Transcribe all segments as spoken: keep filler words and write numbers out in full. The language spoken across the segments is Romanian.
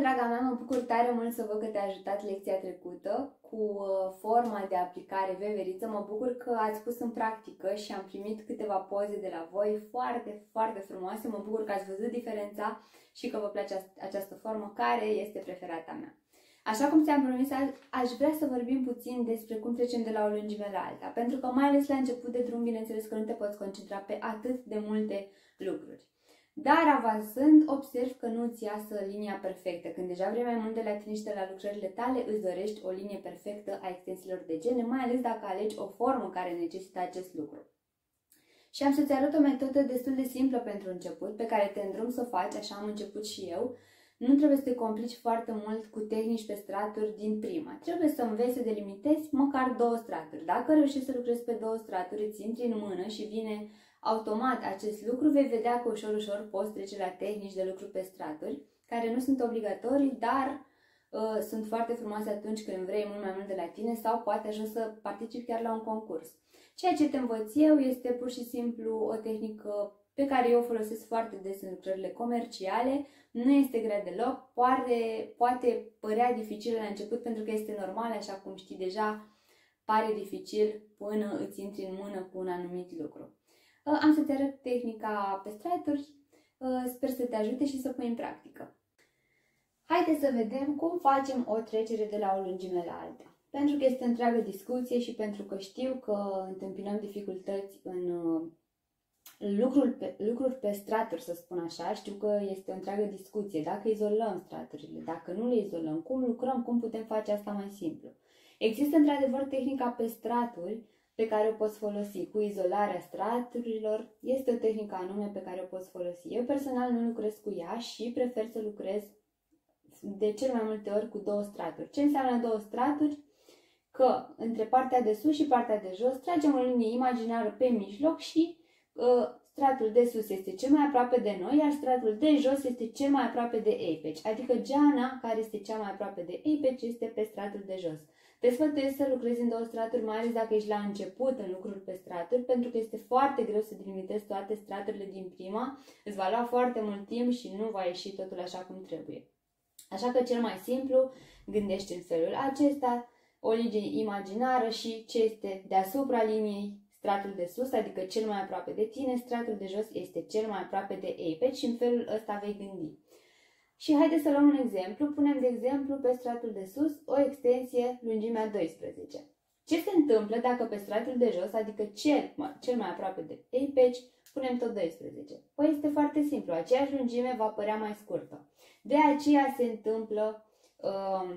draga mea, mă bucur tare mult să văd că te-a ajutat lecția trecută cu forma de aplicare veveriță. Mă bucur că ați pus în practică și am primit câteva poze de la voi foarte, foarte frumoase. Mă bucur că ați văzut diferența și că vă place această formă, care este preferata mea. Așa cum ți-am promis, aș vrea să vorbim puțin despre cum trecem de la o lungime la alta, pentru că mai ales la început de drum, bineînțeles că nu te poți concentra pe atât de multe lucruri. Dar avansând, observ că nu îți iasă linia perfectă. Când deja vrei mai mult de la tine și de la lucrările tale, îți dorești o linie perfectă a extensiilor de gene, mai ales dacă alegi o formă care necesită acest lucru. Și am să-ți arăt o metodă destul de simplă pentru început, pe care te îndrum să o faci, așa am început și eu. Nu trebuie să te complici foarte mult cu tehnici pe straturi din prima. Trebuie să înveți să delimitezi măcar două straturi. Dacă reușești să lucrezi pe două straturi, îți intri în mână și vine automat acest lucru, vei vedea că ușor, ușor poți trece la tehnici de lucru pe straturi, care nu sunt obligatorii, dar uh, sunt foarte frumoase atunci când vrei mult mai mult de la tine sau poate ajungi să participi chiar la un concurs. Ceea ce te învăț eu este pur și simplu o tehnică pe care eu o folosesc foarte des în lucrările comerciale. Nu este grea deloc, poate, poate părea dificil la început pentru că este normal, așa cum știi deja, pare dificil până îți intri în mână cu un anumit lucru. Am să-ți arăt tehnica pe straturi, sper să te ajute și să o pui în practică. Haideți să vedem cum facem o trecere de la o lungime la alta. Pentru că este întreagă discuție și pentru că știu că întâmpinăm dificultăți în lucruri pe, lucruri pe straturi, să spun așa, știu că este o întreagă discuție. Dacă izolăm straturile, dacă nu le izolăm, cum lucrăm, cum putem face asta mai simplu. Există într-adevăr tehnica pe straturi, pe care o poți folosi cu izolarea straturilor. Este o tehnică anume pe care o poți folosi. Eu personal nu lucrez cu ea și prefer să lucrez de cel mai multe ori cu două straturi. Ce înseamnă două straturi? Că între partea de sus și partea de jos tragem o linie imaginară pe mijloc și uh, stratul de sus este cel mai aproape de noi, iar stratul de jos este cel mai aproape de apex. Adică geana care este cea mai aproape de apex este pe stratul de jos. Te sfătuiesc să lucrezi în două straturi, mai ales dacă ești la început în lucruri pe straturi, pentru că este foarte greu să delimitezi toate straturile din prima, îți va lua foarte mult timp și nu va ieși totul așa cum trebuie. Așa că cel mai simplu, gândești în felul acesta, o linie imaginară și ce este deasupra liniei, stratul de sus, adică cel mai aproape de tine, stratul de jos este cel mai aproape de apex și în felul ăsta vei gândi. Și haideți să luăm un exemplu. Punem de exemplu pe stratul de sus o extensie lungimea doisprezece. Ce se întâmplă dacă pe stratul de jos, adică cel, cel mai aproape de apex, punem tot doisprezece? Păi este foarte simplu, aceeași lungime va părea mai scurtă. De aceea se întâmplă uh,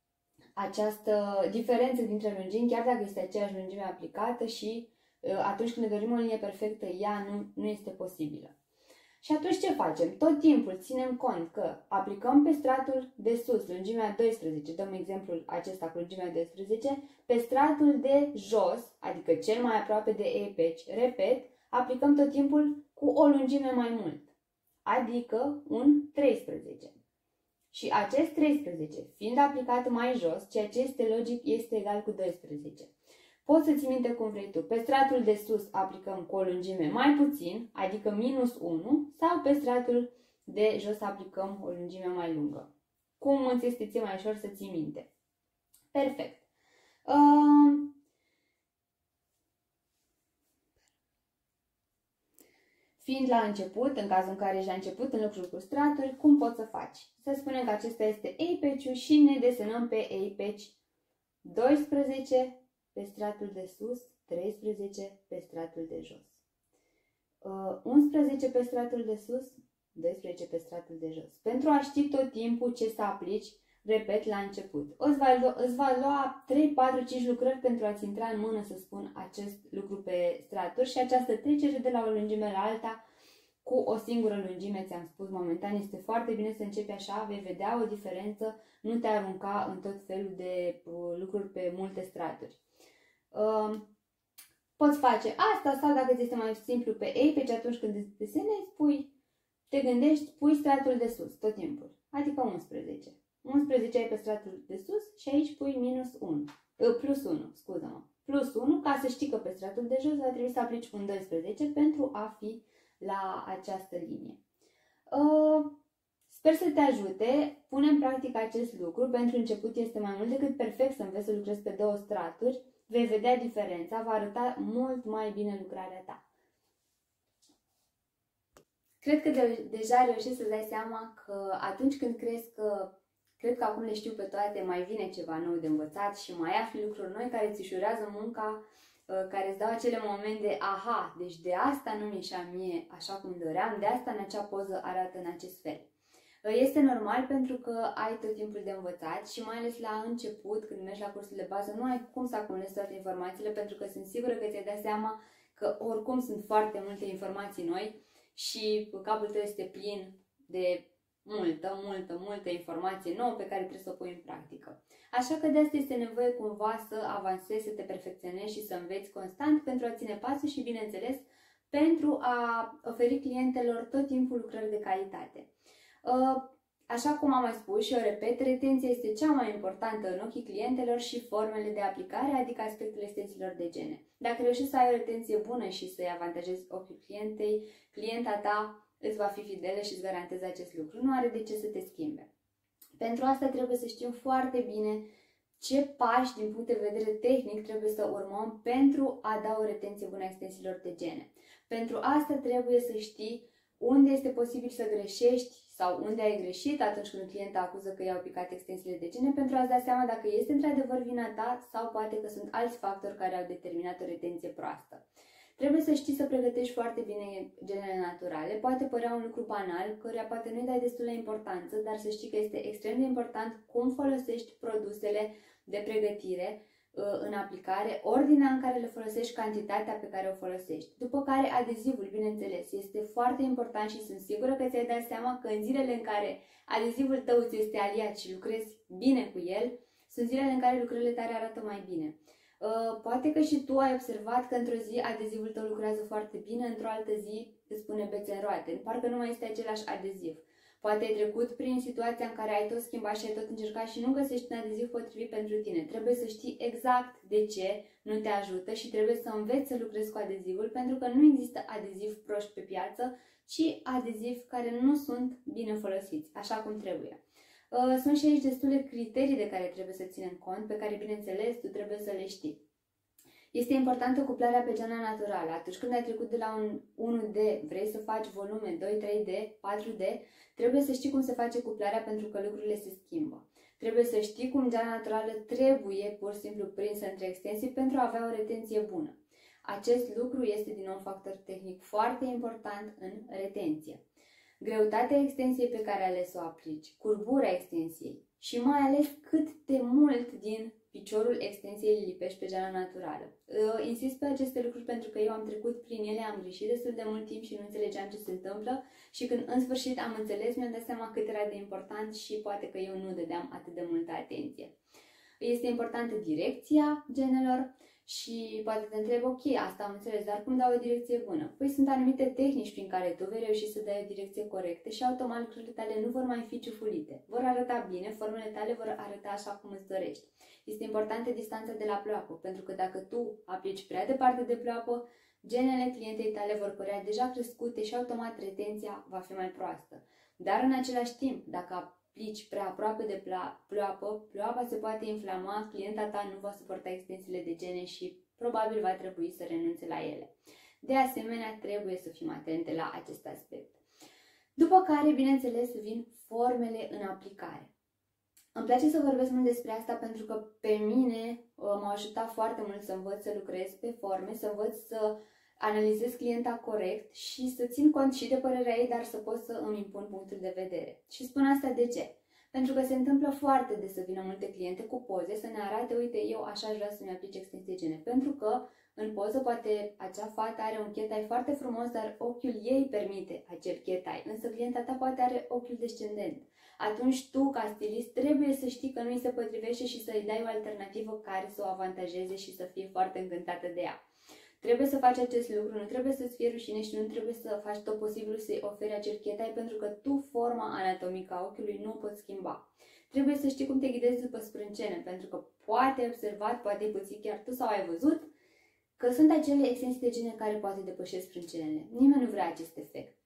această diferență dintre lungimi, chiar dacă este aceeași lungime aplicată și uh, atunci când ne dorim o linie perfectă, ea nu, nu este posibilă. Și atunci ce facem? Tot timpul ținem cont că aplicăm pe stratul de sus, lungimea doisprezece, dăm exemplul acesta cu lungimea doisprezece, pe stratul de jos, adică cel mai aproape de apex, repet, aplicăm tot timpul cu o lungime mai mult, adică un treisprezece. Și acest treisprezece, fiind aplicat mai jos, ceea ce este logic, este egal cu doisprezece. Poți să ții minte cum vrei tu. Pe stratul de sus aplicăm cu o lungime mai puțin, adică minus unu, sau pe stratul de jos aplicăm o lungime mai lungă. Cum îți este ție mai ușor să ții minte? Perfect. Uh... Fiind la început, în cazul în care ești la început în lucruri cu straturi, cum poți să faci? Să spunem că acesta este apex-ul și ne desenăm pe apex doisprezece pe stratul de sus, treisprezece pe stratul de jos. Uh, unsprezece pe stratul de sus, doisprezece pe stratul de jos. Pentru a ști tot timpul ce să aplici, repet, la început. Îți va lua, îți va lua trei, patru, cinci lucrări pentru a-ți intra în mână, să spun, acest lucru pe straturi și această trecere de la o lungime la alta cu o singură lungime, ți-am spus momentan, este foarte bine să începi așa, vei vedea o diferență, nu te arunca în tot felul de uh, lucruri pe multe straturi. Uh, poți face asta sau dacă ți este mai simplu pe apex, atunci când îți desenezi, pui, te gândești, pui stratul de sus tot timpul, adică unsprezece. unsprezece ai pe stratul de sus și aici pui minus unu, uh, plus unu, scuză-mă, plus unu, ca să știi că pe stratul de jos va trebui să aplici un doisprezece pentru a fi la această linie. Uh, Sper să te ajute, pune în practică acest lucru, pentru început este mai mult decât perfect să înveți să lucrezi pe două straturi, vei vedea diferența, va arăta mult mai bine lucrarea ta. Cred că de, deja reușești să-ți dai seama că atunci când crezi că cred că acum le știu pe toate, mai vine ceva nou de învățat și mai afli lucruri noi care îți ușurează munca, care îți dau acele momente, aha, deci de asta nu mi ieșea mie așa cum doream, de asta în acea poză arată în acest fel. Este normal pentru că ai tot timpul de învățat și mai ales la început, când mergi la cursul de bază, nu ai cum să acumulezi toate informațiile, pentru că sunt sigură că ți-ai dat seama că oricum sunt foarte multe informații noi și capul tău este plin de multă, multă, multă informație nouă pe care trebuie să o pui în practică. Așa că de asta este nevoie cumva să avansezi, să te perfecționezi și să înveți constant pentru a ține pasul și, bineînțeles, pentru a oferi clientelor tot timpul lucrări de calitate. Așa cum am mai spus și o repet, retenția este cea mai importantă în ochii clientelor și formele de aplicare, adică aspectele extensiilor de gene. Dacă reușești să ai o retenție bună și să-i avantajezi ochiul clientei, clienta ta îți va fi fidelă și îți garantez acest lucru. Nu are de ce să te schimbe. Pentru asta trebuie să știm foarte bine ce pași din punct de vedere tehnic trebuie să urmăm pentru a da o retenție bună a extensiilor de gene. Pentru asta trebuie să știi unde este posibil să greșești sau unde ai greșit atunci când clienta acuză că i-au picat extensiile de gene, pentru a-ți da seama dacă este într-adevăr vina ta sau poate că sunt alți factori care au determinat o retenție proastă. Trebuie să știi să pregătești foarte bine genele naturale. Poate părea un lucru banal, căruia poate nu-i dai destulă importanță, dar să știi că este extrem de important cum folosești produsele de pregătire în aplicare, ordinea în care le folosești, cantitatea pe care o folosești. După care adezivul, bineînțeles, este foarte important și sunt sigură că ți-ai dat seama că în zilele în care adezivul tău ți este aliat și lucrezi bine cu el, sunt zilele în care lucrările tale arată mai bine. Uh, poate că și tu ai observat că într-o zi adezivul tău lucrează foarte bine, într-o altă zi îți pune bețe în roate, parcă nu mai este același adeziv. Poate ai trecut prin situația în care ai tot schimbat și ai tot încercat și nu găsești un adeziv potrivit pentru tine. Trebuie să știi exact de ce nu te ajută și trebuie să înveți să lucrezi cu adezivul, pentru că nu există adeziv proști pe piață, ci adezivi care nu sunt bine folosiți, așa cum trebuie. Sunt și aici destule criterii de care trebuie să ținem cont, pe care, bineînțeles, tu trebuie să le știi. Este importantă cuplarea pe geana naturală. Atunci când ai trecut de la un unu D, vrei să faci volume doi trei D, patru D, trebuie să știi cum se face cuplarea pentru că lucrurile se schimbă. Trebuie să știi cum geana naturală trebuie pur și simplu prinsă între extensii pentru a avea o retenție bună. Acest lucru este din nou un factor tehnic foarte important în retenție. Greutatea extensiei pe care ales să o aplici, curbura extensiei și mai ales cât de mult din piciorul extensiei îl lipești pe geana naturală. Insist pe aceste lucruri pentru că eu am trecut prin ele, am greșit destul de mult timp și nu înțelegeam ce se întâmplă și când în sfârșit am înțeles, mi-am dat seama cât era de important și poate că eu nu dădeam atât de multă atenție. Este importantă direcția genelor și poate te întreb, ok, asta am înțeles, dar cum dau o direcție bună? Păi sunt anumite tehnici prin care tu vei reuși să dai o direcție corectă și automat lucrurile tale nu vor mai fi ciufulite. Vor arăta bine, formele tale vor arăta așa cum îți dorești. Este importantă distanța de la ploapă, pentru că dacă tu aplici prea departe de ploapă, genele clientei tale vor părea deja crescute și automat retenția va fi mai proastă. Dar în același timp, dacă aplici prea aproape de ploapă, ploapa se poate inflama, clienta ta nu va suporta extensiile de gene și probabil va trebui să renunțe la ele. De asemenea, trebuie să fim atente la acest aspect. După care, bineînțeles, vin formele în aplicare. Îmi place să vorbesc mult despre asta pentru că pe mine m-a ajutat foarte mult să învăț să lucrez pe forme, să învăț să analizez clienta corect și să țin cont și de părerea ei, dar să pot să îmi impun punctul de vedere. Și spun asta de ce? Pentru că se întâmplă foarte des să vină multe cliente cu poze să ne arate, uite, eu așa aș vrea să-mi aplice extensie de gene. Pentru că în poză poate acea fată are un chetai foarte frumos, dar ochiul ei permite acel chetai, însă clienta ta poate are ochiul descendent. Atunci tu, ca stilist, trebuie să știi că nu îi se potrivește și să-i dai o alternativă care să o avantajeze și să fie foarte încântată de ea. Trebuie să faci acest lucru, nu trebuie să-ți fie rușine și nu trebuie să faci tot posibilul să-i oferi acel chetai pentru că tu forma anatomică a ochiului nu o poți schimba. Trebuie să știi cum te ghidezi după sprâncene, pentru că poate ai observat, poate ai pățit chiar tu sau ai văzut că sunt acele extensii de gene care poate depășesc sprâncenele. Nimeni nu vrea acest efect.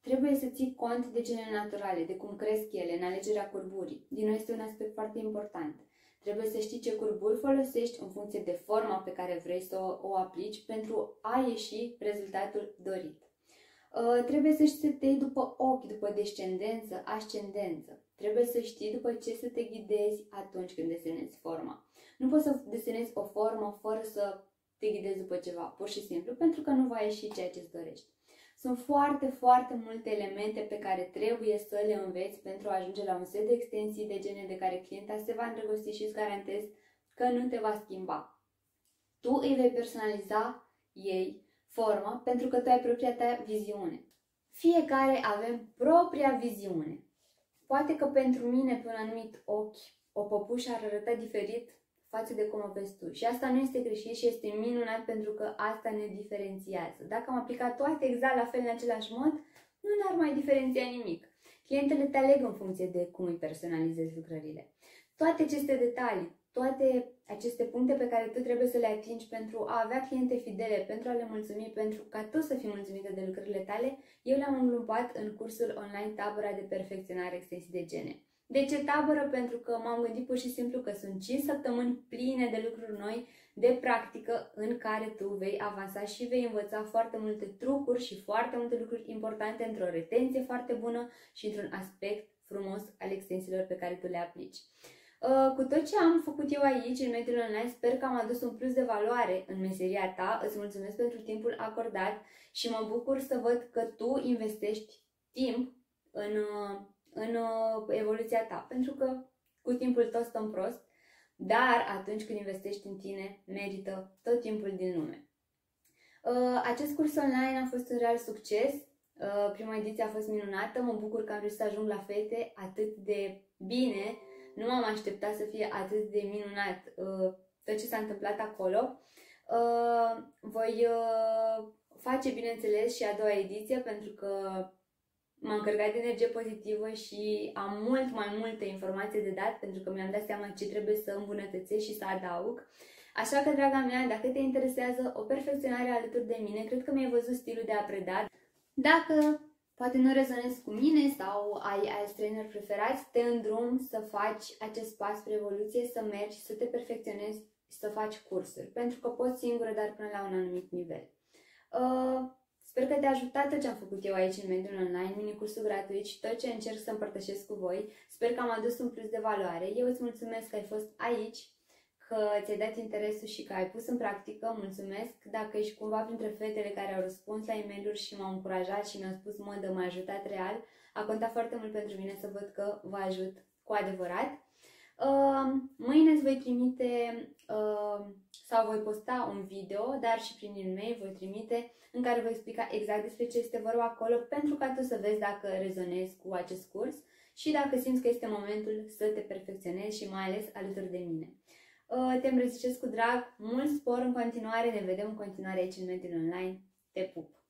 Trebuie să ții cont de genele naturale, de cum cresc ele, în alegerea curburii. Din nou, este un aspect foarte important. Trebuie să știi ce curburi folosești în funcție de forma pe care vrei să o, o aplici pentru a ieși rezultatul dorit. Uh, trebuie să știi să te iei după ochi, după descendență, ascendență. Trebuie să știi după ce să te ghidezi atunci când desenezi forma. Nu poți să desenezi o formă fără să te ghidezi după ceva, pur și simplu, pentru că nu va ieși ceea ce îți dorești. Sunt foarte, foarte multe elemente pe care trebuie să le înveți pentru a ajunge la un set de extensii de gene de care clienta se va îndrăgosti și îți garantez că nu te va schimba. Tu îi vei personaliza ei forma pentru că tu ai propria ta viziune. Fiecare avem propria viziune. Poate că pentru mine, pe un anumit ochi, o păpușă ar arăta diferit față de cum o vezi tu. Și asta nu este greșit și este minunat pentru că asta ne diferențiază. Dacă am aplicat toate exact la fel în același mod, nu ne-ar mai diferenția nimic. Clientele te aleg în funcție de cum îi personalizezi lucrările. Toate aceste detalii, toate aceste puncte pe care tu trebuie să le atingi pentru a avea cliente fidele, pentru a le mulțumi, pentru ca tu să fii mulțumită de lucrările tale, eu le-am îngrupat în cursul online Tabăra de Perfecționare Extensii de Gene. De ce tabără? Pentru că m-am gândit pur și simplu că sunt cinci săptămâni pline de lucruri noi, de practică, în care tu vei avansa și vei învăța foarte multe trucuri și foarte multe lucruri importante într-o retenție foarte bună și într-un aspect frumos al extensiilor pe care tu le aplici. Cu tot ce am făcut eu aici, în mediul online, sper că am adus un plus de valoare în meseria ta. Îți mulțumesc pentru timpul acordat și mă bucur să văd că tu investești timp în... în evoluția ta, pentru că cu timpul toți stăm prost, dar atunci când investești în tine, merită tot timpul din lume. Acest curs online a fost un real succes, prima ediție a fost minunată, mă bucur că am reușit să ajung la fete atât de bine, nu m-am așteptat să fie atât de minunat tot ce s-a întâmplat acolo. Voi face, bineînțeles, și a doua ediție, pentru că m-am încărcat de energie pozitivă și am mult mai multe informații de dat, pentru că mi-am dat seama ce trebuie să îmbunătățesc și să adaug. Așa că, draga mea, dacă te interesează o perfecționare alături de mine, cred că mi-ai văzut stilul de a preda. Dacă poate nu rezonezi cu mine sau ai alți trainer preferați, te îndrum să faci acest pas spre evoluție, să mergi, să te perfecționezi și să faci cursuri, pentru că poți singură, dar până la un anumit nivel. Uh, Sper că te-a ajutat tot ce am făcut eu aici în mediul online, minicursul gratuit și tot ce încerc să împărtășesc cu voi. Sper că am adus un plus de valoare. Eu îți mulțumesc că ai fost aici, că ți-ai dat interesul și că ai pus în practică. Mulțumesc dacă ești cumva printre fetele care au răspuns la e-mail-uri și m-au încurajat și mi-au spus, mă, de m-a ajutat real. A contat foarte mult pentru mine să văd că vă ajut cu adevărat. Uh, mâine îți voi trimite uh, sau voi posta un video, dar și prin e-mail voi trimite, în care voi explica exact despre ce este vorba acolo, pentru ca tu să vezi dacă rezonezi cu acest curs și dacă simți că este momentul să te perfecționezi și mai ales alături de mine. Uh, te îmbrățișez cu drag, mult spor în continuare, ne vedem în continuare aici în mediul online, te pup!